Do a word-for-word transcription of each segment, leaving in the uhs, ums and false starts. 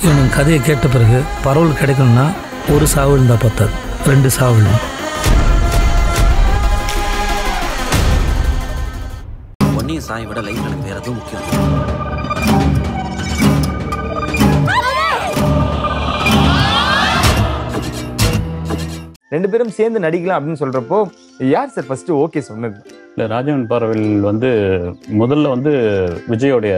இவனுங்க கதையை கேட்ட பிறகு பரவல் கிடைக்கணும்னா ஒரு சாவு இருந்தால் பத்தாது, ரெண்டு சாவு இல்லை. ஒன்னையும் சாயை விட லைஃப் எனக்கு வேற எதுவும் முக்கியம். ரெண்டு பேரும் சேர்ந்து நடிக்கலாம் அப்படின்னு சொல்றப்போ யார் சார் ஃபர்ஸ்ட் ஓகே சொன்னது? இல்லை, ராஜவன் பார்வையில் வந்து முதல்ல வந்து விஜயோடைய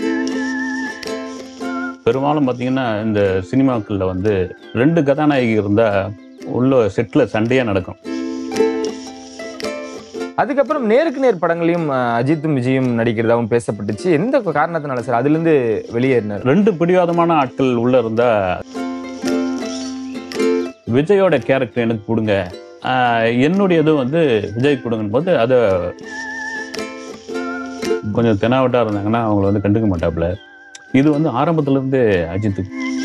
பெரும்பாலும் பார்த்தீங்கன்னா இந்த சினிமாக்களில் வந்து ரெண்டு கதாநாயகி இருந்தால் உள்ள செட்டில் சண்டையாக நடக்கும். அதுக்கப்புறம் நேருக்கு நேர் படங்களையும் அஜித்தும் விஜயும் நடிக்கிறதாவும் பேசப்பட்டுச்சு. எந்த காரணத்தினால சார் அதுலேருந்து வெளியேறினார்? ரெண்டு பிடிவாதமான ஆட்கள் உள்ள இருந்தா விஜயோட கேரக்டர் எனக்கு கொடுங்க, என்னுடையது வந்து விஜய் கொடுங்கன்னு போது அதை கொஞ்சம் தெனாவட்டா இருந்தாங்கன்னா அவங்கள வந்து கண்டுக்க மாட்டாப்புல. இது வந்து ஆரம்பத்துல இருந்து அஜித்து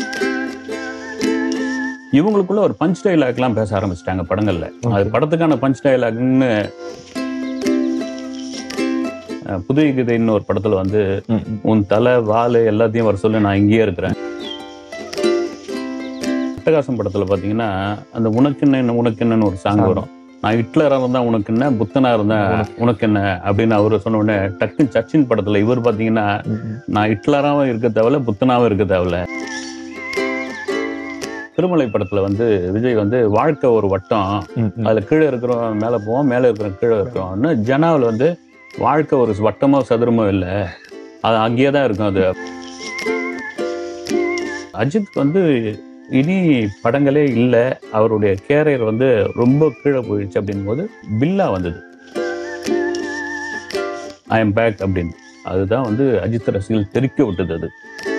இவங்களுக்குள்ள ஒரு பஞ்ச் டைலாக்லாம் பேச ஆரம்பிச்சிட்டாங்க படங்கள்ல. அது படத்துக்கான பஞ்ச் டைலாக்னு புதிய கதைன்னு ஒரு படத்துல வந்து உன் தலை வாலு எல்லாத்தையும் வர சொல்லி நான் இங்கேயே இருக்கிறேன். அட்டகாசம் படத்துல பாத்தீங்கன்னா அந்த உனக்கு என்ன உனக்கு என்னன்னு ஒரு சாங் வரும். நான் ஹிட்லரா இருந்தா உனக்கு என்ன, புத்தனா இருந்தா உனக்கு என்ன அப்படின்னு அவரு சொன்ன உடனே டக்குன்னு சச்சின் படத்துல இவர் பாத்தீங்கன்னா நான் ஹிட்லராவும் இருக்க தேவையில்ல, புத்தனாவும் இருக்க தேவையில்ல. திருமலை படத்துல வந்து விஜய் வந்து வாழ்க்கை ஒரு வட்டம், அதுல கீழே இருக்கிறோம் மேல போவோம், மேல இருக்கிறோம் கீழே இருக்கிறோம்னு. ஜனாவில் வந்து வாழ்க்கை ஒரு வட்டமோ சதுரமோ இல்லை, அது அங்கேயே தான் இருக்கும். அது அஜித் வந்து இனி படங்களே இல்லை, அவருடைய கேரியர் வந்து ரொம்ப கீழே போயிடுச்சு அப்படின் போது பில்லா வந்தது, ஐ எம் பேக் அப்படின்னு. அதுதான் வந்து அஜித் ரசிகர்கள் தெரிக்க விட்டது. அது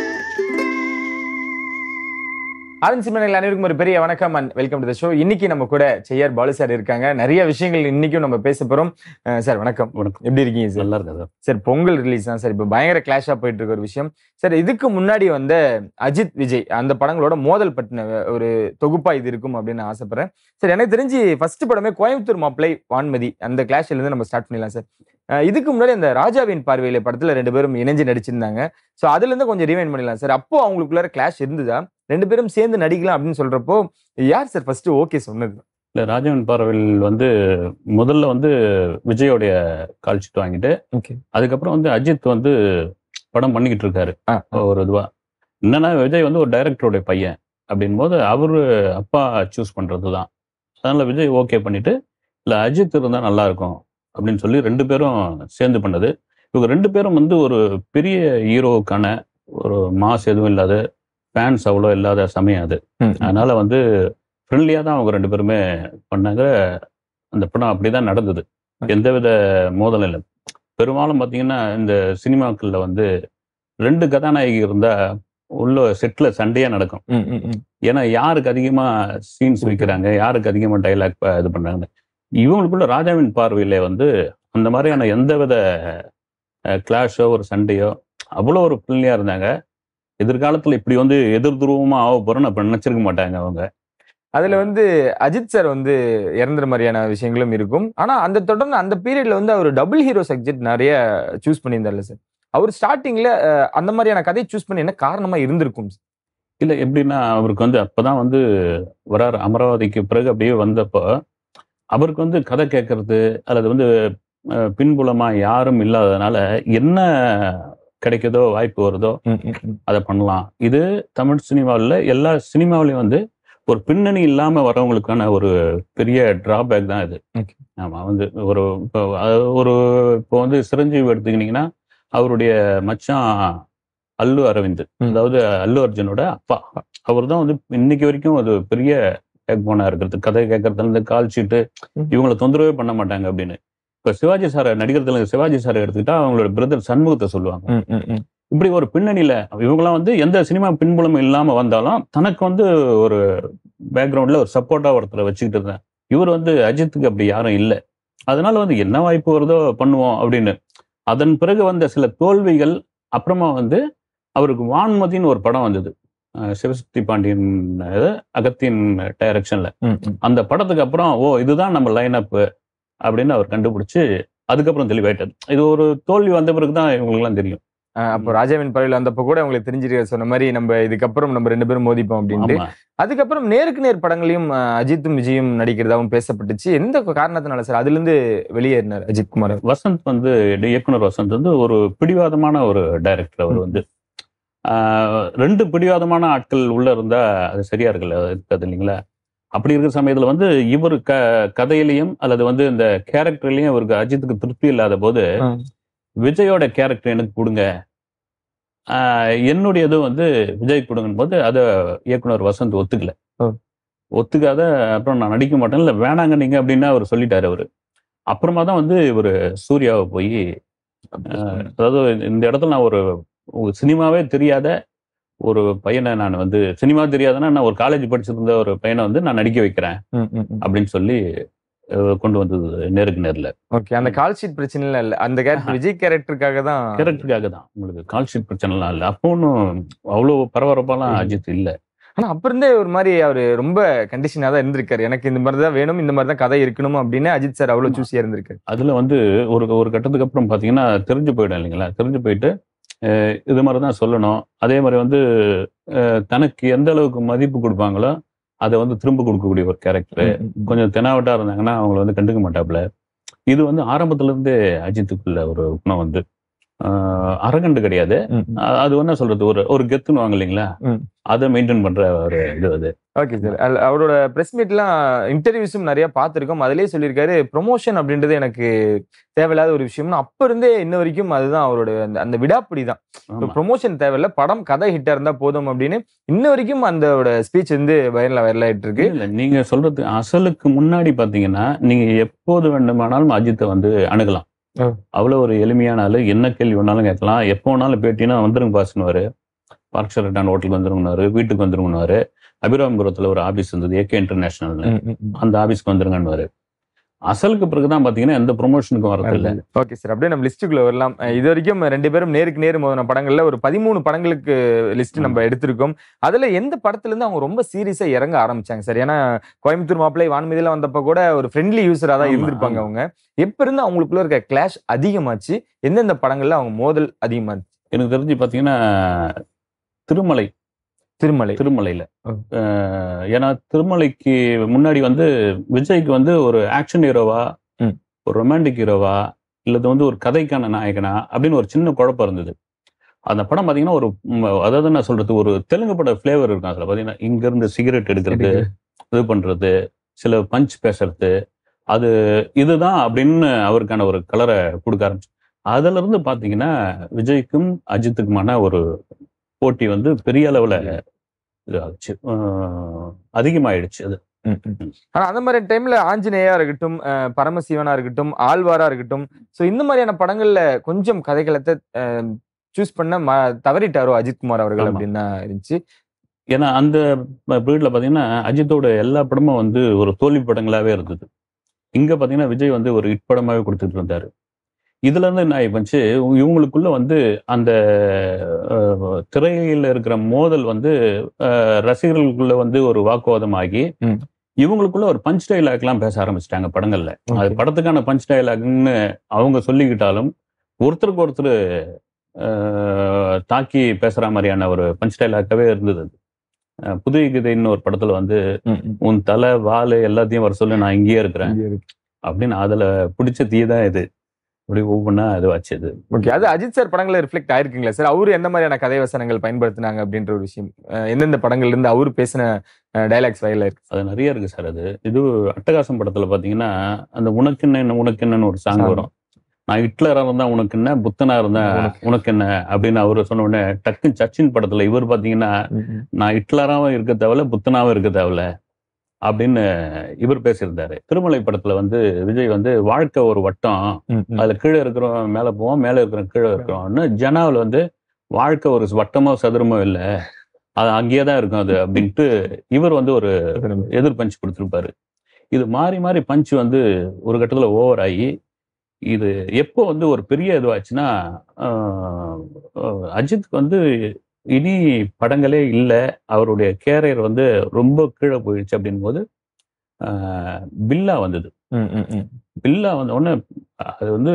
ஆதன் சிம்மர்கள் அனைவருக்கும் ஒரு பெரிய வணக்கம் and welcome to the show. இன்னைக்கு நம்ம கூட செய்யார் பாலு சார் இருக்காங்க. நிறைய விஷயங்கள் இன்னைக்கும் நம்ம பேச போறோம். சார் வணக்கம். வணக்கம். எப்படி இருக்கீங்க சார்? நல்லா இருக்கா சார்? பொங்கல் ரிலீஸ் தான் சார், இப்போ பயங்கர கிளாஷா போயிட்டு இருக்க ஒரு விஷயம் சார். இதுக்கு முன்னாடி வந்த அஜித் விஜய் அந்த படங்களோட மோதல் பற்றின ஒரு தொகுப்பா இது இருக்கும் அப்படின்னு நான் ஆசைப்படுறேன் சார். எனக்கு தெரிஞ்சு ஃபர்ஸ்ட் படமே கோயம்புத்தூர் மாப்பிள்ளை வான்மதி, அந்த கிளாஷ்ல இருந்து நம்ம ஸ்டார்ட் பண்ணிடலாம் சார். இதுக்கு முன்னாடி அந்த ராஜாவின் பார்வையில படத்துல ரெண்டு பேரும் இணைஞ்சு நடிச்சிருந்தாங்க. ஸோ அதுல இருந்து கொஞ்சம் ரிவைண்ட் பண்ணிடலாம் சார். அப்போ அவங்களுக்குள்ள கிளாஷ் இருந்ததா? ரெண்டு பேரும் சேர்ந்து நடிக்கலாம் அப்படின்னு சொல்றப்போ யார் சார் ஃபர்ஸ்ட் ஓகே சொன்னது? இல்லை, ராஜவன் பார்வையில் வந்து முதல்ல வந்து விஜயோடைய கால் ஷீட் வாங்கிட்டு அதுக்கப்புறம் வந்து அஜித் வந்து படம் பண்ணிக்கிட்டு இருக்காரு ஒரு இதுவா. என்னன்னா விஜய் வந்து ஒரு டைரக்டருடைய பையன் அப்படின் போது அவரு அப்பா சூஸ் பண்றது தான். அதனால விஜய் ஓகே பண்ணிட்டு இல்லை அஜித் இருந்தால் நல்லா இருக்கும் அப்படின்னு சொல்லி ரெண்டு பேரும் சேர்ந்து பண்ணது. இவங்க ரெண்டு பேரும் வந்து ஒரு பெரிய ஹீரோவுக்கான ஒரு மாஸ் எதுவும் இல்லாத, ஃபேன்ஸ் அவ்வளோ இல்லாத சமயம் அது. அதனால வந்து ஃப்ரெண்ட்லியாக தான் அவங்க ரெண்டு பேருமே பண்ணாங்க. அந்த படம் அப்படிதான் நடந்தது, எந்தவித மோதலும் இல்லை. பெரும்பாலும் பார்த்தீங்கன்னா இந்த சினிமாக்களில் வந்து ரெண்டு கதாநாயகி இருந்தால் உள்ள செட்டில் சண்டையாக நடக்கும். ஏன்னா யாருக்கு அதிகமாக சீன்ஸ் வைக்கிறாங்க, யாருக்கு அதிகமாக டைலாக் இது பண்ணுறாங்க. இவங்களுக்குள்ள ராஜாவின் பார்வையிலே வந்து அந்த மாதிரியான எந்தவித கிளாஷோ ஒரு சண்டையோ அவ்வளோ ஒரு ஃப்ரெண்ட்லியாக இருந்தாங்க. எதிர்காலத்தில் இப்படி வந்து எதிர் துருவமா ஆக போறோம்னு அப்ப நினைச்சிருக்க மாட்டாங்க அவங்க. அதுல வந்து அஜித் சார் வந்து இறந்துற மாதிரியான விஷயங்களும் இருக்கும். ஆனா அந்த தொடர்ந்து அந்த பீரியட்ல வந்து அவர் டபுள் ஹீரோ சப்ஜெக்ட் நிறைய சூஸ் பண்ணியிருந்தார்ல சார். அவர் ஸ்டார்டிங்ல அந்த மாதிரியான கதையை சூஸ் பண்ணி என்ன காரணமா இருந்திருக்கும்? இல்லை, எப்படின்னா அவருக்கு வந்து அப்பதான் வந்து வராரு அமராவதிக்கு பிறகு அப்படியே வந்தப்போ அவருக்கு வந்து கதை கேட்கறது அல்லது வந்து பின்புலமா யாரும் இல்லாததுனால என்ன கிடைக்குதோ வாய்ப்பு வருதோ அதை பண்ணலாம். இது தமிழ் சினிமாவில் எல்லா சினிமாவிலையும் வந்து ஒரு பின்னணி இல்லாம வரவங்களுக்கான ஒரு பெரிய டிராபேக் தான் இது. ஆமா, வந்து ஒரு இப்போ ஒரு இப்போ வந்து சிரஞ்சீவி எடுத்துக்கிட்டீங்கன்னா அவருடைய மச்சான் அல்லு அரவிந்த், அதாவது அல்லு அர்ஜுனோட அப்பா, அவர் தான் வந்து இன்னைக்கு வரைக்கும் அது பெரிய பேக் போனா இருக்கிறது. கதை கேட்கறதுல இருந்து கால் ஷீட்டு இவங்களை தொந்தரவே பண்ண மாட்டாங்க அப்படின்னு. இப்ப சிவாஜி சாரை நடிக்கிறதுல சிவாஜி சாரை எடுத்துக்கிட்டா அவங்களோட பிரதர் சண்முகத்தை சொல்லுவாங்க. இப்படி ஒரு பின்னணியில இவங்கெல்லாம் வந்து எந்த சினிமா பின்புலமும் இல்லாம வந்தாலும் தனக்கு வந்து ஒரு பேக்ரவுண்ட்ல ஒரு சப்போர்ட்டா ஒருத்தரை வச்சுக்கிட்டு இருந்தேன். இவர் வந்து அஜித்துக்கு அப்படி யாரும் இல்லை. அதனால வந்து என்ன வாய்ப்பு வருதோ பண்ணுவோம் அப்படின்னு. அதன் பிறகு வந்த சில தோல்விகள் அப்புறமா வந்து அவருக்கு வான்மதின்னு ஒரு படம் வந்தது, சிவசக்தி பாண்டியன் அகத்தின் டைரக்ஷன்ல. அந்த படத்துக்கு அப்புறம் ஓ இதுதான் நம்ம லைன் அப் அப்படின்னு அவர் கண்டுபிடிச்சு அதுக்கப்புறம் தெளிவாயிட்டார். இது ஒரு தோல்வி வந்த பிறகுதான் இவங்களுக்குலாம் தெரியும் அப்போ ராஜாவின் பறவையில் வந்தப்போ கூட உங்களுக்கு தெரிஞ்சிருக்க சொன்ன மாதிரி நம்ம இதுக்கப்புறம் நம்ம ரெண்டு பேரும் மோதிப்போம் அப்படின்ட்டு. அதுக்கப்புறம் நேருக்கு நேர் படங்களையும் அஜித்தும் விஜயும் நடிக்கிறதாவும் பேசப்பட்டுச்சு. எந்த காரணத்தினால சார் அதுல இருந்து வெளியேறினார் அஜித் குமார்? வசந்த் வந்து இயக்குனர் வசந்த் வந்து ஒரு பிடிவாதமான ஒரு டைரக்டர். அவர் வந்து ரெண்டு பிடிவாதமான ஆட்கள் உள்ள இருந்தா அது சரியா இருக்குல்ல இருக்காது இல்லைங்களா? அப்படி இருக்கிற சமயத்துல வந்து இவர் க கதையிலையும் அல்லது வந்து இந்த கேரக்டர்லயும் இவருக்கு அஜித்துக்கு திருப்தி இல்லாத போது விஜயோட கேரக்டர் எனக்கு கொடுங்க, என்னுடையது வந்து விஜய் கொடுங்கும் போது அதை இயக்குனர் வசந்த் ஒத்துக்கல. ஒத்துக்காத அப்புறம் நான் நடிக்க மாட்டேன், இல்லை வேணாங்க நீங்க அப்படின்னா அவர் சொல்லிட்டாரு. அவரு அப்புறமா தான் வந்து இவர் சூர்யாவை போய், அதாவது இந்த இடத்துல நான் ஒரு சினிமாவே தெரியாத ஒரு பையனை நான் வந்து சினிமா தெரியாதுன்னா நான் ஒரு காலேஜ் படிச்சிருந்த ஒரு பையனை வந்து நான் நடிக்க வைக்கிறேன் அப்படின்னு சொல்லி கொண்டு வந்தது நேருக்கு நேர்ல. ஓகே, அந்த கால் ஷீட் பிரச்சனை இல்ல, அந்த கேரக்டர் விஜய் கேரக்டருக்காக தான் கேரக்டருக்காக தான் உங்களுக்கு கால் ஷீட் பிரச்சனைலாம் இல்லை. அப்போ ஒன்றும் அவ்வளவு பரபரப்பாலாம் அஜித் இல்லை. ஆனா அப்ப இருந்தே ஒரு மாதிரி அவரு ரொம்ப கண்டிஷனா தான் இருந்திருக்காரு, எனக்கு இந்த மாதிரி தான் வேணும், இந்த மாதிரி தான் கதை இருக்கணும் அப்படின்னு அஜித் சார் அவ்வளவு சூஸியா இருந்திருக்காரு. அதுல வந்து ஒரு ஒரு கட்டத்துக்கு அப்புறம் பாத்தீங்கன்னா தெரிஞ்சு போயிடும் இல்லைங்களா? தெரிஞ்சு போயிட்டு இது மாதிரிதான் சொல்லணும். அதே மாதிரி வந்து தனக்கு எந்த அளவுக்கு மதிப்பு கொடுப்பாங்களோ அதை வந்து திரும்ப கொடுக்கக்கூடிய ஒரு கேரக்டர். கொஞ்சம் தெனாவட்டா இருந்தாங்கன்னா அவங்கள வந்து கண்டுக்க மாட்டாப்புல. இது வந்து ஆரம்பத்துல இருந்தே அஜித்துக்குள்ள ஒரு குணம் வந்து அரகண்டு கிடையாது. அது என்ன சொல்றது, ஒரு ஒரு கெத்துன்னு வாங்க இல்லைங்களா, அதை மெயின்டைன் பண்ற ஒரு இது அது. ஓகே சார், அவரோட பிரஸ் மீட்லாம் இன்டர்வியூஸும் நிறைய பார்த்துருக்கோம். அதிலேயே சொல்லியிருக்காரு ப்ரொமோஷன் அப்படின்றது எனக்கு தேவையில்லாத ஒரு விஷயம்னு. அப்ப இருந்தே இன்ன வரைக்கும் அதுதான் அவரோட அந்த விடாப்பிடி தான். ப்ரொமோஷன் தேவையில்ல, படம் கதை ஹிட்டா இருந்தா போதும் அப்படின்னு இன்ன வரைக்கும் அந்த ஸ்பீச் வந்து வைரலா வைரல் ஆயிட்டு இருக்கு. நீங்க சொல்றது அசலுக்கு முன்னாடி பாத்தீங்கன்னா நீங்க எப்போது வேண்டுமானாலும் அஜித்தை வந்து அணுகலாம். அவ்வளவு ஒரு எளிமையான ஆளு, என்ன கேள்வி வேணாலும் கேட்கலாம். எப்போ வேணாலும் பேட்டினா வந்துருங்க பாசுன்னு பார்க்ஷர் ரிட்டர்ன் ஹோட்டலுக்கு வந்துருங்கன்னாரு, வீட்டுக்கு வந்துருங்கன்னாரு. அபிராமபுரத்துல ஒரு ஆபீஸ் இருந்தது, ஏகே இன்டர்நேஷனல், அந்த ஆபீஸ்க்கு வந்துருங்கன்னு. அசலுக்கு பிறகுதான் பாத்தீங்கன்னா எந்த ப்ரொமோஷனுக்கும் வரது இல்லை. ஓகே சார், அப்படியே நம்ம லிஸ்ட்டுக்குள்ள வரலாம். இது வரைக்கும் ரெண்டு பேரும் நேருக்கு நேரு மோதின படங்கள்ல ஒரு பதிமூணு படங்களுக்கு லிஸ்ட் நம்ம எடுத்திருக்கோம். அதுல எந்த படத்துல இருந்து அவங்க ரொம்ப சீரியஸா இறங்க ஆரம்பிச்சாங்க சார்? ஏன்னா கோயம்புத்தூர் மாப்பிள்ளை வான்மீதியில வந்தப்ப கூட ஒரு ஃப்ரெண்ட்லி யூசரா தான் இருந்திருப்பாங்க அவங்க. எப்ப இருந்து அவங்களுக்குள்ள இருக்க கிளாஷ் அதிகமாச்சு? எந்தெந்த படங்கள்ல அவங்க மோதல் அதிகமாச்சு? எனக்கு தெரிஞ்சு பாத்தீங்கன்னா திருமலை திருமலை திருமலையில ஏன்னா திருமலைக்கு முன்னாடி வந்து விஜய்க்கு வந்து ஒரு ஆக்ஷன் ஹீரோவா, ஒரு ரொமான்டிக் ஹீரோவா, இல்லது வந்து ஒரு கதைக்கான நாயகனா அப்படின்னு ஒரு சின்ன குழப்பம் இருந்தது. அந்த படம் பாத்தீங்கன்னா ஒரு, அதாவது நான் சொல்றது, ஒரு தெலுங்கு பட பிளேவர் இருக்கும். அதுல பாத்தீங்கன்னா இங்க இருந்து சிகரெட் எடுக்கிறது, இது பண்றது, சில பஞ்ச் பேசுறது, அது இதுதான் அப்படின்னு அவருக்கான ஒரு கலரை கொடுக்க ஆரம்பிச்சு. அதுல இருந்து பாத்தீங்கன்னா விஜய்க்கும் அஜித்துக்குமான ஒரு போட்டி வந்து பெரிய அளவுல இதாச்சு, அதிகமாயிடுச்சு அது. ஆனா அந்த மாதிரி டைம்ல ஆஞ்சநேயா இருக்கட்டும், பரமசிவனா இருக்கட்டும், ஆழ்வாரா இருக்கட்டும், சோ இந்த மாதிரியான படங்கள்ல கொஞ்சம் கதைகளத்தை சூஸ் பண்ண தவறிட்டாரோ அஜித்குமார் அவர்கள் அப்படின்னு தான் இருந்துச்சு. ஏன்னா அந்த பீரியட்ல பாத்தீங்கன்னா அஜித்தோட எல்லா படமும் வந்து ஒரு தோல்வி படங்களாவே இருந்தது. இங்க பாத்தீங்கன்னா விஜய் வந்து ஒரு ஹிட் படமாவே கொடுத்துட்டு இருந்தாரு. இதுல இருந்து என்ன ஆயிப்போச்சு, இவங்களுக்குள்ள வந்து அந்த திரையில இருக்கிற மோதல் வந்து ரசிகர்களுக்குள்ள வந்து ஒரு வாக்குவாதம் ஆகி இவங்களுக்குள்ள ஒரு பஞ்ச் டைலாக் எல்லாம் பேச ஆரம்பிச்சிட்டாங்க படங்கள்ல. அது படத்துக்கான பஞ்ச் டைலாக்னு அவங்க சொல்லிக்கிட்டாலும் ஒருத்தருக்கு ஒருத்தர் தாக்கி பேசுற மாதிரியான ஒரு பஞ்ச் டைலாக்காவே இருந்தது. புதிய கதைன்னு ஒரு படத்துல வந்து உன் தலை வாலு எல்லாத்தையும் வர சொல்லி நான் இங்கேயே இருக்கிறேன் அப்படின்னு, அதுல பிடிச்ச தீதான் இது. அப்படி ஒவ்வொன்னா அது வச்சது. ஓகே, அது அஜித் சார் படங்கள்ல ரிஃப்ளெக்ட் ஆயிருக்குங்களா சார்? அவரு எந்த மாதிரியான கதை வசனங்கள் பயன்படுத்தினாங்க அப்படின்ற ஒரு விஷயம், எந்தெந்த படங்கள்ல இருந்து அவரு பேசின டைலாக்ஸ் வயல்ல இருக்கு? அது நிறைய இருக்கு சார். அது இது அட்டகாசம் படத்துல பாத்தீங்கன்னா அந்த உனக்கு என்ன உனக்கு என்னன்னு ஒரு சாங் வரும். நான் ஹிட்லரா இருந்தா உனக்கு என்ன, புத்தனா இருந்தா உனக்கு என்ன அப்படின்னு அவரு சொன்ன உடனே டக்குன்னு சச்சின் படத்துல இவர் பாத்தீங்கன்னா நான் ஹிட்லராவும் இருக்க தேவையில்ல, புத்தனாவும் இருக்க தேவையில்ல அப்படின்னு இவர் பேசியிருந்தாரு. திருமலை படத்துல வந்து விஜய் வந்து வாழ்க்கை ஒரு வட்டம், அதுல கீழே இருக்கிறவன் மேல போவோம், மேல இருக்கிற கீழே இருக்கிறோம்னு, ஜனாவில் வந்து வாழ்க்கை ஒரு வட்டமோ சதுரமோ இல்லை, அது அங்கேயேதான் இருக்கும் அது அப்படின்ட்டு இவர் வந்து ஒரு எதிர் பஞ்ச் கொடுத்துருப்பாரு. இது மாறி மாறி பஞ்ச் வந்து ஒரு கட்டத்துல ஓவர் ஆகி, இது எப்போ வந்து ஒரு பெரிய இதுவாச்சுன்னா அஜித்துக்கு வந்து இனி படங்களே இல்லை, அவருடைய கேரியர் வந்து ரொம்ப கீழே போயிடுச்சு அப்படின் போது பில்லா வந்தது. பில்லா வந்த உடனே அது வந்து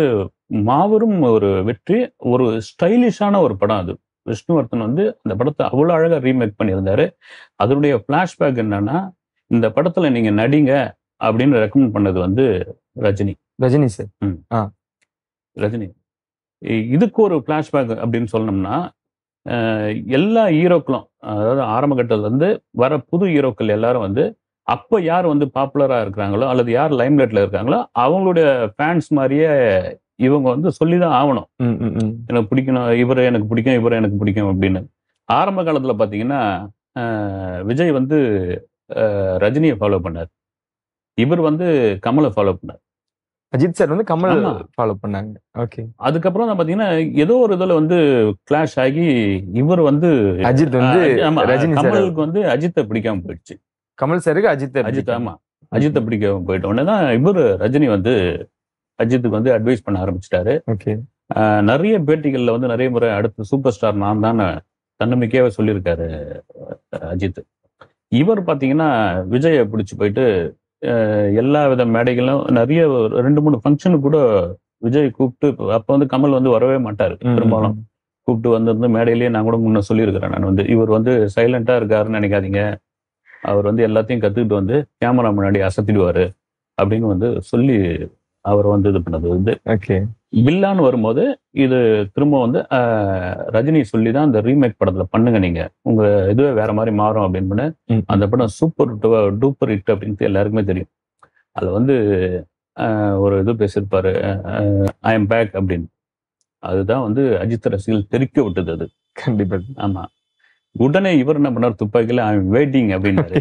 மாபெரும் ஒரு வெற்றி, ஒரு ஸ்டைலிஷான ஒரு படம் அது. விஷ்ணுவர்தன் வந்து அந்த படத்தை அவ்வளோ அழகா ரீமேக் பண்ணியிருந்தாரு. அதனுடைய ஃபிளாஷ்பேக் என்னன்னா, இந்த படத்துல நீங்க நடிங்க அப்படின்னு ரெக்கமெண்ட் பண்ணது வந்து ரஜினி. ரஜினி சார். ம். ஆ. ரஜினி. இ- இதுக்கு ஒரு ஃபிளாஷ்பேக் அப்படின்னு சொல்லணும்னா, அஹ், எல்லா ஹீரோக்களும், அதாவது ஆரம்ப கட்டத்துல இருந்து வர புது ஹீரோக்கள் எல்லாரும் வந்து அப்ப யார் வந்து பாப்புலரா இருக்கிறாங்களோ அல்லது யார் லைம்லைட்ல இருக்காங்களோ அவங்களுடைய ஃபேன்ஸ் மாதிரியே இவங்க வந்து சொல்லிதான் ஆகணும். ம், ம், ம். எனக்கு பிடிக்கணும், இவரை எனக்கு பிடிக்கும், இவரை எனக்கு பிடிக்கும் அப்படின்னு. ஆரம்ப காலத்துல பாத்தீங்கன்னா, அஹ், விஜய் வந்து அஹ், ரஜினியை ஃபாலோ பண்ணார். இவர் வந்து கமலை ஃபாலோ பண்ணார். அஜித் சார் வந்து கமல் ஆமா. ஃபாலோ பண்ணாங்க. ஓகே. அதுக்கப்புறம் தான் பாத்தீங்கன்னா ஏதோ ஒரு இதுல வந்து கிளாஷ் ஆகி இவர் வந்து அஜித் வந்து அஹ், ஆமா, ரஜினி சார். கமலுக்கு வந்து அஜித்தை பிடிக்காம போயிடுச்சு. கமல் சாருக்கு அஜித் அஜித், ஆமா, அஜித்தை பிடிக்காம போயிட்ட உடனே தான் இவர் ரஜினி வந்து அஜித்துக்கு வந்து அட்வைஸ் பண்ண ஆரம்பிச்சிட்டாரு. ஓகே. அஹ், நிறைய பேட்டிகள்ல வந்து நிறைய முறை அடுத்த சூப்பர் ஸ்டார் நான் தான் தன்னம்பிக்கையாவே சொல்லியிருக்காரு அஹ், அஜித். இவர் பாத்தீங்கன்னா விஜயை பிடிச்சு போயிட்டு அஹ், எல்லா வித மேடைகளும் நிறைய ஒரு ரெண்டு மூணு ஃபங்க்ஷனுக்கு கூட விஜய் கூப்பிட்டு, அப்ப வந்து கமல் வந்து வரவே மாட்டாரு பெரும்பாலும். கூப்பிட்டு வந்திருந்து மேடையிலேயே நான் கூட முன்ன சொல்லியிருக்கிறேன், நான் வந்து இவர் வந்து சைலண்டா இருக்காருன்னு நினைக்காதீங்க, அவர் வந்து எல்லாத்தையும் கத்துக்கிட்டு வந்து கேமரா முன்னாடி அசத்திடுவாரு அப்படின்னு வந்து சொல்லி அவர் வந்து இது பண்ணது வந்து ஓகே. பில்லான்னு வரும்போது இது திரும்ப வந்து அஹ், ரஜினி சொல்லி தான் அந்த ரீமேக் படத்துல பண்ணுங்க, நீங்க உங்க இதுவே வேற மாதிரி மாறும் அப்படின்னு பண்ண. ம். அந்த படம் சூப்பர் டூப்பர் ஹிட் அப்படின்ட்டு எல்லாருக்குமே தெரியும். அதுல வந்து அஹ், ஒரு இது பேசியிருப்பாரு, ஐ எம் பேக் அப்படின்னு. அதுதான் வந்து அஜித் ரசிகர்கள் தெரிக்க விட்டது அது. கண்டிப்பா. ஆமா. உடனே இவர் என்ன பண்ணார், துப்பாக்கியில ஐ எம் வெயிட்டிங் அப்படின்னாரு.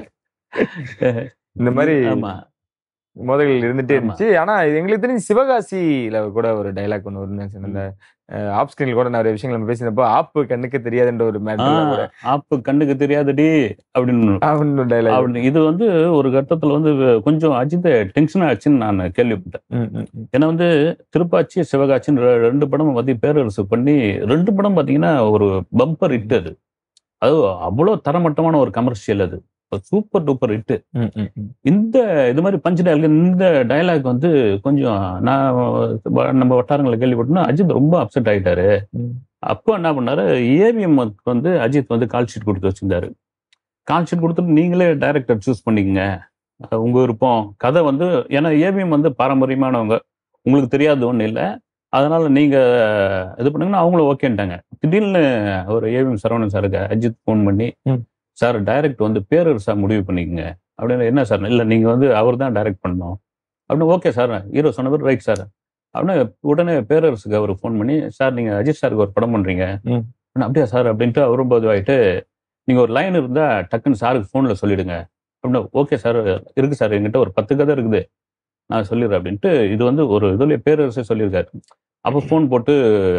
இந்த மாதிரி ஆமா, மோதல்கள் இருந்துட்டே ஆமா. இருந்துச்சு. ஆனா இது எங்களுக்கு தெரிஞ்சு சிவகாசியில கூட ஒரு டைலாக் ஒன்று வரும்னு சொன்ன. இந்த ஆப் ஸ்கிரீன்ல கூட நிறைய விஷயங்கள் நம்ம பேசினப்போ ஆப்பு கண்ணுக்கு தெரியாதுன்ற ஒரு மேட்டர்ல கூட ஆஹ், ஆப்பு கண்ணுக்கு தெரியாதுடி அப்படின்னு. அவனு டைலாக். அப்படின்னு இது வந்து ஒரு கட்டத்துல வந்து கொஞ்சம் அஜித் டென்ஷன் ஆச்சுன்னு நான் கேள்விப்பட்டேன். ம், ம், ம். ஏன்னா வந்து திருப்பாச்சி சிவகாட்சின்னு ரெ- ரெண்டு படம் பத்தி பேரரசு பண்ணி ரெண்டு படம் பாத்தீங்கன்னா ஒரு பம்பர் ஹிட் அது. அது அவ்வளோ தரமட்டமான ஒரு கமர்ஷியல், அது சூப்பர் டூப்பர் ஹிட். ம், ம், ம். இந்த இது மாதிரி பஞ்ச் டயலாக், இந்த டயலாக் வந்து கொஞ்சம் நான் வ- நம்ம வட்டாரங்களை கேள்விப்பட்டோம்னா அஜித் ரொம்ப அப்செட் ஆயிட்டாரு. ம். அப்போ என்ன பண்ணாரு, ஏவிஎம் வந்து அஜித் வந்து கால் ஷீட் கொடுத்து வச்சிருந்தாரு. கால் ஷீட் கொடுத்துட்டு நீங்களே டைரக்டர் சூஸ் பண்ணிக்கங்க, அஹ் உங்க விருப்பம். கதை வந்து ஏன்னா ஏவிஎம் வந்து பாரம்பரியமானவங்க, உங்களுக்கு தெரியாது ஒன்றும் இல்லை, அதனால நீங்க இது பண்ணுங்கன்னா அவங்களும் ஓகேன்ட்டாங்க. திடீர்னு ஒரு ஏவிஎம் சரவணன் சாருக்கு அஜித் ஃபோன் பண்ணி, ம். சார் டைரக்ட் வந்து பேரரசா முடிவு பண்ணிக்கங்க அப்படின்னு. என்ன சார், இல்லை நீங்க வந்து அவர் தான் டைரக்ட் பண்ணணும் அப்படின்னு. ஓகே சார், ஹீரோ சொன்னவர் ரைட் சார் அப்படின்னு. உடனே பேரரசுக்கு அவர் ஃபோன் பண்ணி, சார் நீங்க அஜித் சாருக்கு ஒரு படம் பண்றீங்க ம். அப்படின்னு. அப்படியா சார் அப்படின்ட்டு அவரும் பொதுவாயிட்டு, நீங்க ஒரு லைன் இருந்தா டக்குன்னு சாருக்கு ஃபோன்ல சொல்லிடுங்க அப்படின்னு. ஓகே சார், இருக்கு சார், என்கிட்ட ஒரு பத்து கதை இருக்குது, நான் சொல்லிடுறேன் அப்படின்ட்டு. இது வந்து ஒரு இதுல பேரரசே சொல்லியிருக்காரு. அப்போ ஃபோன் போட்டு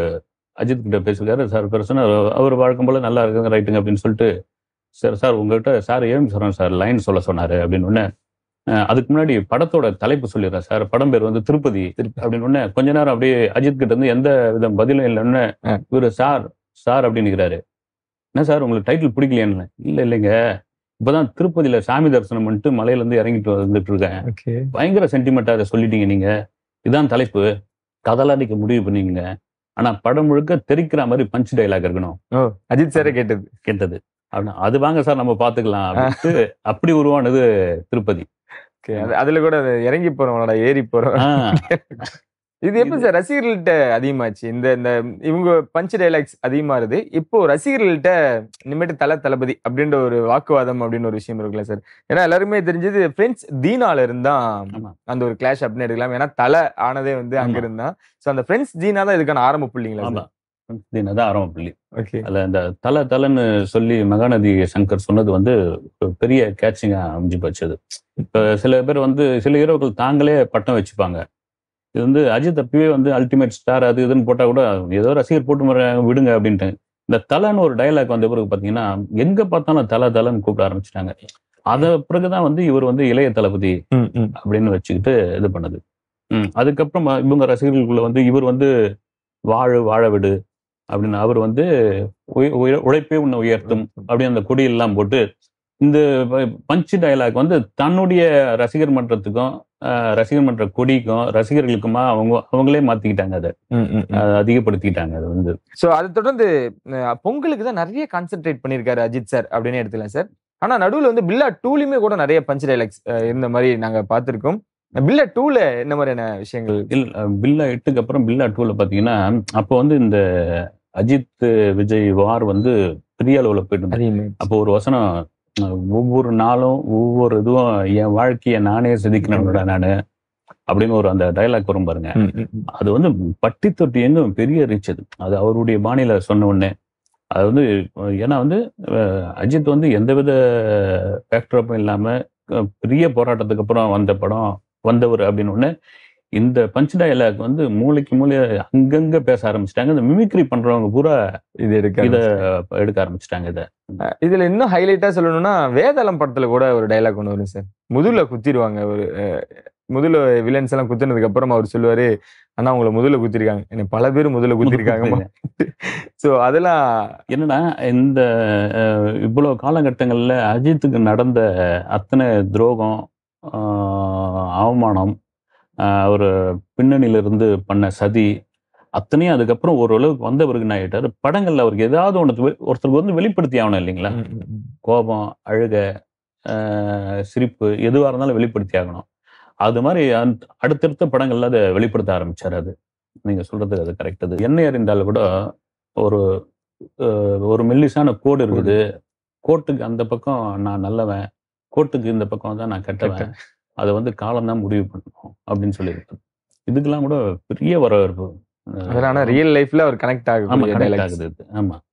அஜித் கிட்ட பேசியிருக்காரு. சார் பேரரசுன்னு அவர் வழக்கம் போல நல்லா இருக்குங்க ரைட்டுங்க அப்படின்னு சொல்லிட்டு, சார் சார் உங்ககிட்ட சார் ஏம் சொல்றேன் சார் லைன் சொல்ல சொன்னாரு அப்படின்னு உடனே, அஹ், அதுக்கு முன்னாடி படத்தோட தலைப்பு சொல்லிடுறேன் சார், படம் பேர் வந்து திருப்பதி அப்படின்னு உடனே கொஞ்ச நேரம் அப்படியே அஜித் கிட்ட இருந்து எந்த வித பதிலும் இல்லைன்னு ஆ. இவரு சார் சார் அப்படின்னு இருக்கிறாரு. என்ன சார் உங்களுக்கு டைட்டில் பிடிக்கலையான்னு. இல்லை இல்லைங்க, இப்பதான் திருப்பதியில சாமி தரிசனம் பண்ணிட்டு மலையில இருந்து இறங்கிட்டு வந்துட்டு இருக்கேன், ஓகே. பயங்கர சென்டிமெண்டா அதை சொல்லிட்டீங்க நீங்க, இதான் தலைப்பு, கதலாடிக்க முடிவு பண்ணீங்க, ஆனா படம் முழுக்க தெரிக்கிற மாதிரி பஞ்ச் டைலாக் இருக்கணும். ஓ, அஜித் சாரே கேட்டது. கேட்டது அப்படின்னா, அது வாங்க சார் நம்ம பாத்துக்கலாம் அப்படின்ட்டு அப்படி உருவானது திருப்பதி. ஓகே. அது அதுல கூட அது இறங்கி போறவங்களோட ஏறி போறோம். ஆஹ், இது எப்படி சார் ரசிகர்கள்ட்ட அதிகமாச்சு? இந்த இந்த இவங்க பஞ்ச் டைலாக்ஸ் அதிகமாகுது. இப்போ ரசிகர்கள்ட்ட இனிமேட்டு தல தளபதி அப்படின்ற ஒரு வாக்குவாதம் அப்படின்னு ஒரு விஷயம் இருக்குல்ல சார்? ஏன்னா எல்லாருமே தெரிஞ்சது ஃப்ரெண்ட்ஸ் தீனால இருந்தா ஆமா. அந்த ஒரு கிளாஷ் அப்படின்னு எடுக்கலாம். ஏன்னா தலை ஆனதே வந்து அங்க ஆமா. இருந்தா. சோ அந்த ஃப்ரெண்ட்ஸ் தீனா தான் இதுக்கான ஆரம்ப புள்ளிங்களா ஆமா, சார்? இதுதான் ஆரம்ப புள்ளி. ஓகே. அதுல இந்த தல தலன்னு சொல்லி மகாநதி சங்கர் சொன்னது வந்து ஒரு பெரிய கேட்சிங்கா அமைஞ்சு போச்சு. அது இப்ப சில பேர் வந்து சில ஹீரோக்கள் தாங்களே பட்டம் வச்சுப்பாங்க. இது வந்து அஜித் அப்பவே வந்து அல்டிமேட் ஸ்டார் அது இதுன்னு போட்டா கூட ஏதோ ரசிகர் போட்டு முறை விடுங்க அப்படின்ட்டு. இந்த தலன்னு ஒரு டயலாக் வந்த பிறகு பாத்தீங்கன்னா எங்க பார்த்தாலும் தல தலன்னு கூப்பிட ஆரம்பிச்சிட்டாங்க. அத பிறகுதான் வந்து இவர் வந்து இளைய தளபதி ம், ம். அப்படின்னு வச்சுக்கிட்டு இது பண்ணது. ம் அதுக்கப்புறம் இவங்க ரசிகர்களுக்குள்ள வந்து இவர் வந்து வாழு வாழ விடு அப்படின்னு, அவர் வந்து உய- உய- உழைப்பே உன்னை உயர்த்தும் அப்படின்னு அந்த கொடியெல்லாம் போட்டு இந்த பஞ்ச் டயலாக் வந்து தன்னுடைய ரசிகர் மன்றத்துக்கும் அஹ், ரசிகர் மன்ற கொடிக்கும் ரசிகர்களுக்குமா அவங்க அவங்களே மாத்திக்கிட்டாங்க அதை ம், ம், ம். அஹ், அதிகப்படுத்திக்கிட்டாங்க அது வந்து சோ அதை தொடர்ந்து அஹ், பொங்கலுக்கு தான் நிறைய கான்சென்ட்ரேட் பண்ணியிருக்காரு அஜித் சார் அப்படின்னு எடுத்துக்கலாம் சார். ஆனா நடுவுல வந்து பில்லா டூலையுமே கூட நிறைய பஞ்ச் டைலாக்ஸ் இருந்த மாதிரி நாங்க பார்த்திருக்கோம். பில்லா டூல என்ன மாதிரியான விஷயங்கள்? இல்ல பில்லா எட்டுக்கு அப்புறம் பில்லா டூல பாத்தீங்கன்னா அப்போ வந்து இந்த அஜித் விஜய் வார் வந்து பெரிய அளவுல போயிட்டு இருந்தது. அதிகமாயிடுச்சு. அப்போ ஒரு வசனம் அஹ், ஒவ்வொரு நாளும் ஒவ்வொரு இதுவும் என் வாழ்க்கையை நானே செதுக்கினோட நானு அப்படின்னு ஒரு அந்த டைலாக் வரும் பாருங்க. ம், ம், ம். அது வந்து பட்டி தொட்டி எங்கும் பெரிய ரீச் அது அது அவருடைய பாணியில சொன்ன உடனே அது வந்து அஹ், ஏன்னா வந்து அஹ், அஜித் வந்து எந்தவித பேக்ட்ராப்பும் இல்லாம அஹ், பெரிய போராட்டத்துக்கு அப்புறம் வந்த படம் வந்தவர் அப்படின்னு ஒண்ணு இந்த பஞ்ச் டயலாக் வந்து மூளைக்கு மூளை அங்கங்க பேச ஆரம்பிச்சிட்டாங்க. இந்த மிமிக்ரி பண்றவங்க பூரா இது இருக்கு. இத எடுக்க ஆரம்பிச்சிட்டாங்க இத இதுல இன்னும் ஹைலைட்டா சொல்லணும்னா வேதாளம் படத்துல கூட ஒரு டைலாக் ஒண்ணு வரும் சார். முதுகுல குத்திடுவாங்க ஒரு அஹ், முதுகுல வில்லன்ஸ் எல்லாம் குத்துனதுக்கு அப்புறம் அவர் சொல்லுவாரு, அண்ணா உங்களை முதுகுல குத்திருக்காங்க, என்ன பல பேர் முதுகுல குத்திருக்காங்க. சோ அதெல்லாம் என்னன்னா இந்த அஹ், இவ்வளவு காலகட்டங்கள்ல அஜித்துக்கு நடந்த அத்தனை துரோகம், ஆஹ், அவமானம், ஆஹ், ஒரு பின்னணியில இருந்து பண்ண சதி அத்தனையும் அதுக்கப்புறம் ஓரளவுக்கு வந்த பிறகு என்ன ஆயிட்டாரு, படங்கள்ல அவருக்கு ஏதாவது ஒன்று ஒருத்தருக்கு வந்து வெளிப்படுத்தி ஆகணும் இல்லைங்களா? ம், ம், ம். கோபம், அழுக, ஆஹ், சிரிப்பு எதுவா இருந்தாலும் வெளிப்படுத்தி ஆகணும். அது மாதிரி அந்த- அடுத்தடுத்த படங்கள்ல அதை வெளிப்படுத்த ஆரம்பிச்சாரு. அது நீங்க சொல்றது அது கரெக்ட். அது என்னை அறிந்தால் கூட ஒரு அஹ், ஒரு மெல்லிசான கோடு இருக்குது. கோட்டுக்கு அந்த பக்கம் நான் நல்லவன், கோட்டுக்கு இந்த பக்கம் தான் நான் கெட்டவன், அதை வந்து காலம் தான் முடிவு பண்ணணும் அப்படின்னு சொல்லியிருக்காரு. இதுக்கெல்லாம் கூட பெரிய வரவேற்பு. அதனால ரியல் லைஃப்ல அவர் கனெக்ட் ஆமா ஆகக்கூடிய கனெக்ட் dialogues. ஆகுது இது. ஆமா